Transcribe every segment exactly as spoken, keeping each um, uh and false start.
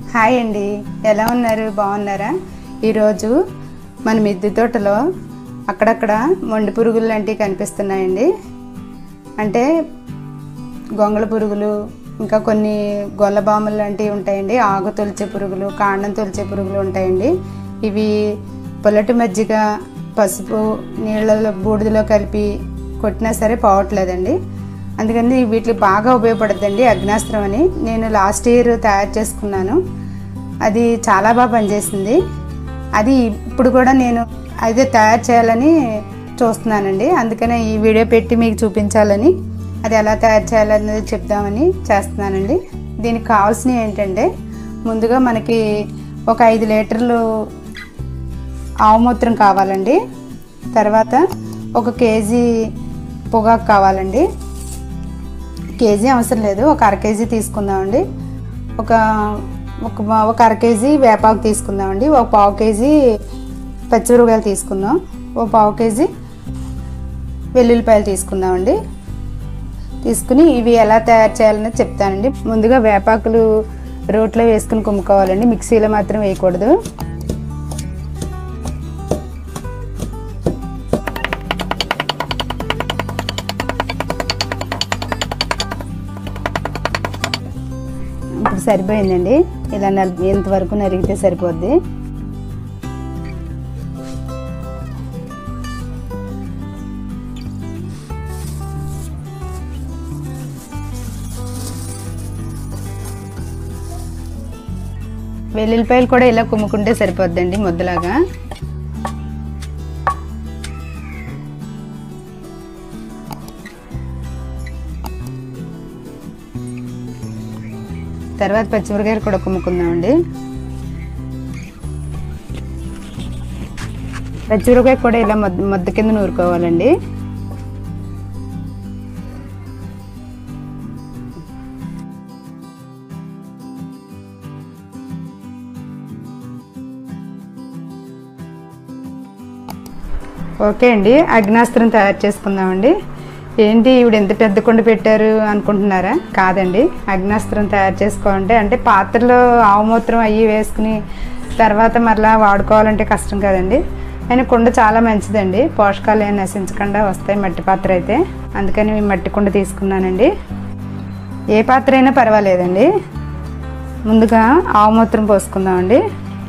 Hi అండి, ఎలా ఉన్నారు? బాగున్నారా? ఈరోజు మన మిద్దె తోటలో అక్కడక్కడ మొండి పురుగులు లాంటివి కనిపిస్తున్నాయండి. అంటే గొంగళ పురుగులు, ఇంకా కొన్ని గొల్లబాములు లాంటివి ఉంటాయండి. ఆకు తొలిచే పురుగులు, కాండం తొలిచే పురుగులు ఉంటాయండి. ఇవి పొల్లటి మజ్జిగ, పసుపు నీళ్ళలో బూడిదలో కలిపి కొట్టినా సరే పోవట్లేదండి. అందుకని వీటికి బాగా ఉపయోగపడుతుందండి అగ్నాస్త్రం అని. నేను లాస్ట్ ఇయర్ తయారు చేసుకున్నాను, అది చాలా బాగా పనిచేసింది. అది ఇప్పుడు కూడా నేను అదే తయారు చేయాలని చూస్తున్నానండి. అందుకనే ఈ వీడియో పెట్టి మీకు చూపించాలని, అది ఎలా తయారు చేయాలనేది చెప్దామని చేస్తున్నానండి. దీనికి కావాల్సినవి ఏంటంటే, ముందుగా మనకి ఒక ఐదు లీటర్లు ఆవుమూత్రం కావాలండి. తర్వాత ఒక కేజీ పొగాకు కావాలండి. కేజీ అవసరం లేదు, ఒక అర కేజీ తీసుకుందామండి. ఒక ఒక ఒక అర కేజీ వేపాకు తీసుకుందామండి. ఒక పావు కేజీ పచ్చిమిరపకాయలు తీసుకుందాం. ఒక పావు కేజీ వెల్లుల్లిపాయలు తీసుకుందామండి. తీసుకుని ఇవి ఎలా తయారు చేయాలనేది చెప్తానండి. ముందుగా వేపాకులు రోట్లో వేసుకుని కుమ్ముకోవాలండి, మిక్సీలో మాత్రం వేయకూడదు. ఇప్పుడు సరిపోయిందండి, ఇలా నల్ ఎంతవరకు నలిగితే సరిపోద్ది. వెల్లుల్లిపాయలు కూడా ఇలా కుమ్ముకుంటే సరిపోద్దండి ముద్దలాగా. తర్వాత పచ్చిమిరపకాయలు కూడా కుమ్ముకుందామండి. పచ్చిమిరపకాయ కూడా ఇలా మొద్ద మొద్ద కింద నూరుకోవాలండి. ఓకే అండి, అగ్నాస్త్రం తయారు చేసుకుందామండి. ఏంటి ఈవిడ ఎంత పెద్ద కుండ పెట్టారు అనుకుంటున్నారా? కాదండి, అగ్నాస్త్రం తయారు చేసుకోవాలంటే అంటే పాత్రలో ఆవుమూత్రం అయ్యి వేసుకుని తర్వాత మరలా వాడుకోవాలంటే కష్టం కదండి. అయినా కుండ చాలా మంచిదండి, పోషకాలు ఏమి నశించకుండా వస్తాయి మట్టి పాత్ర అయితే. అందుకని మేము మట్టి కుండ తీసుకున్నానండి. ఏ పాత్ర అయినా పర్వాలేదండి. ముందుగా ఆవుమూత్రం పోసుకుందామండి.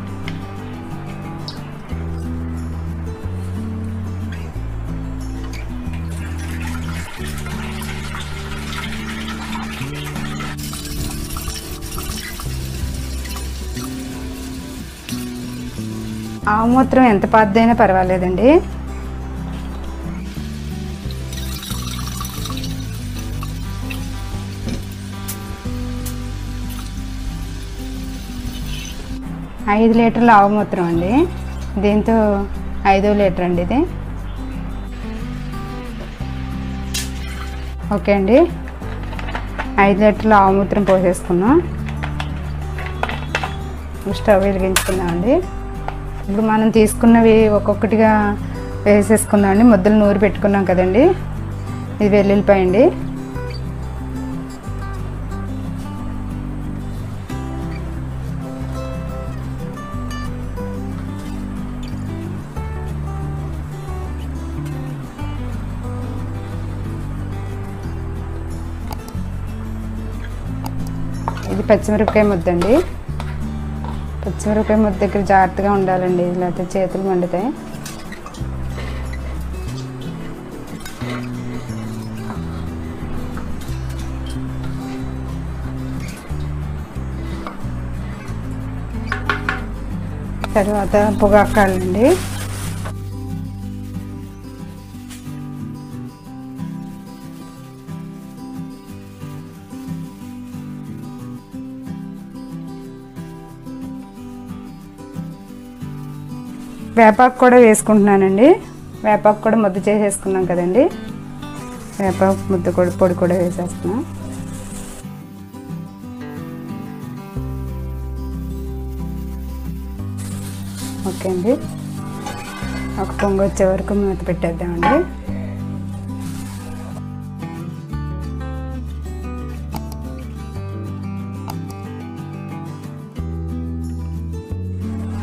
ఆవుమూత్రం ఎంత పాతదైనా పర్వాలేదండి. ఐదు లీటర్ల ఆవుమూత్రం అండి, దీంతో ఐదో లీటర్ అండి ఇది. ఓకే అండి, ఐదు లీటర్ల ఆవుమూత్రం పోసేసుకున్నాం. స్టవ్ వెలిగించుకుందామండి. ఇప్పుడు మనం తీసుకున్నవి ఒక్కొక్కటిగా వేసేసుకుందామండి. ముద్దలు నూరు పెట్టుకున్నాం కదండి. ఇది వెల్లుల్లిపాయ అండి. ఇది పచ్చిమిరపకాయ ముద్దండి. పచ్చిమిరపకాయ ముద్ద దగ్గర జాగ్రత్తగా ఉండాలండి, లేకపోతే చేతులు మండుతాయి. తర్వాత పొగాకాలండి. వేపాకు కూడా వేసుకుంటున్నానండి. వేపాకు కూడా ముద్ద చేసేసుకున్నాం కదండి. వేపాకు ముద్ద కూడా పొడి కూడా వేసేస్తున్నాం. ఓకే అండి, ఒక పొంగు వచ్చే వరకు మూత పెట్టేద్దామండి.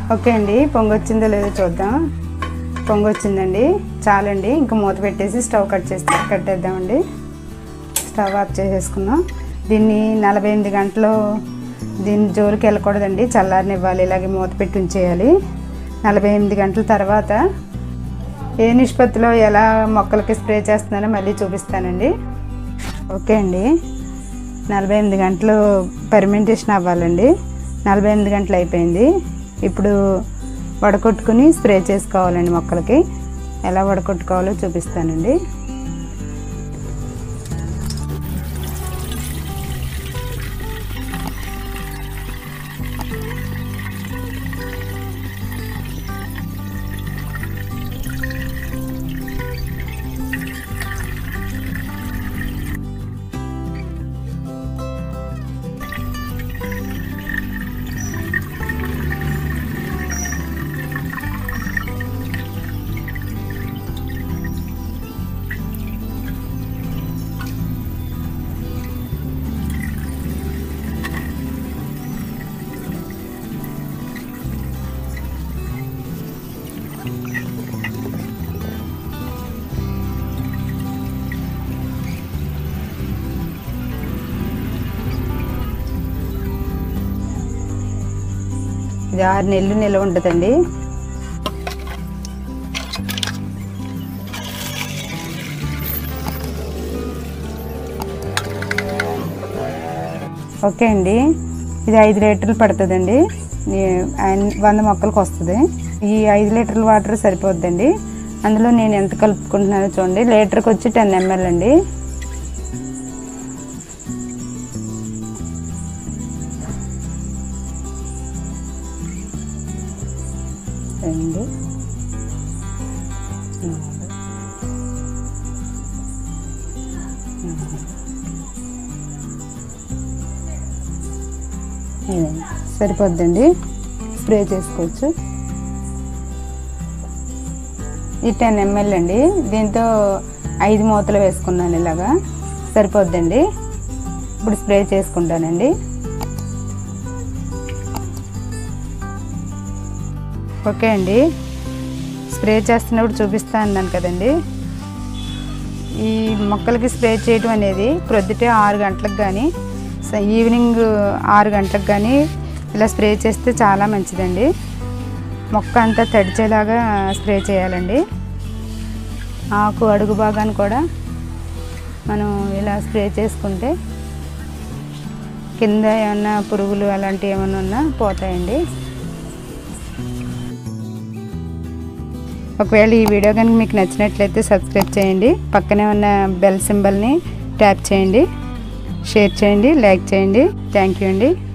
ఓకే అండి, పొంగు వచ్చిందో లేదో చూద్దాం. పొంగు వచ్చిందండి, చాలండి. ఇంకా మూత పెట్టేసి స్టవ్ కట్ చేసి కట్టేద్దామండి. స్టవ్ ఆఫ్ చేసేసుకున్నాం. దీన్ని నలభై ఎనిమిది గంటలు దీని జోలికి వెళ్ళకూడదండి, చల్లారనివ్వాలి. ఇలాగే మూత పెట్టి ఉంచేయాలి. నలభై ఎనిమిది గంటల తర్వాత ఏ నిష్పత్తిలో ఎలా మొక్కలకి స్ప్రే చేస్తున్నానో మళ్ళీ చూపిస్తానండి. ఓకే అండి, నలభై ఎనిమిది గంటలు ఫెర్మెంటేషన్ అవ్వాలండి. నలభై ఎనిమిది గంటలు అయిపోయింది. ఇప్పుడు వడకొట్టుకుని స్ప్రే చేసుకోవాలండి. మొక్కలకి ఎలా వడకొట్టుకోవాలో చూపిస్తానండి. ఇది ఆరు నెలలు నిల్వ ఉంటుందండి. ఓకే అండి, ఇది ఐదు లీటర్లు పడుతుందండి. వంద మొక్కలకు వస్తుంది. ఈ ఐదు లీటర్ల వాటర్ సరిపోద్దండి. అందులో నేను ఎంత కలుపుకుంటున్నానో చూడండి. లీటర్కి వచ్చి టెన్ ఎంఎల్ అండి. రెండు సరిపోద్దండి, స్ప్రే చేసుకోవచ్చు. ఈ టెన్ ఎంఎల్ అండి. దీంతో ఐదు మూతలు వేసుకున్నాను. ఇలాగా సరిపోద్దండి. ఇప్పుడు స్ప్రే చేసుకుంటానండి. ఓకే అండి, స్ప్రే చేస్తున్నప్పుడు చూపిస్తా అన్నాను కదండి. ఈ మొక్కలకి స్ప్రే చేయడం అనేది ప్రొద్దుటే ఆరు గంటలకు కానీ ఈవినింగ్ ఆరు గంటలకు కానీ ఇలా స్ప్రే చేస్తే చాలా మంచిదండి. మొక్క అంతా తడిచేలాగా స్ప్రే చేయాలండి. ఆకు అడుగు భాగాన్ని కూడా మనం ఇలా స్ప్రే చేసుకుంటే కింద ఏమన్నా పురుగులు అలాంటివి ఏమైనా ఉన్నా పోతాయండి. ఒకవేళ ఈ వీడియో కనుక మీకు నచ్చినట్లయితే సబ్స్క్రైబ్ చేయండి. పక్కనే ఉన్న బెల్ సింబల్ని ట్యాప్ చేయండి. షేర్ చేయండి, లైక్ చేయండి. థ్యాంక్ యూ అండి.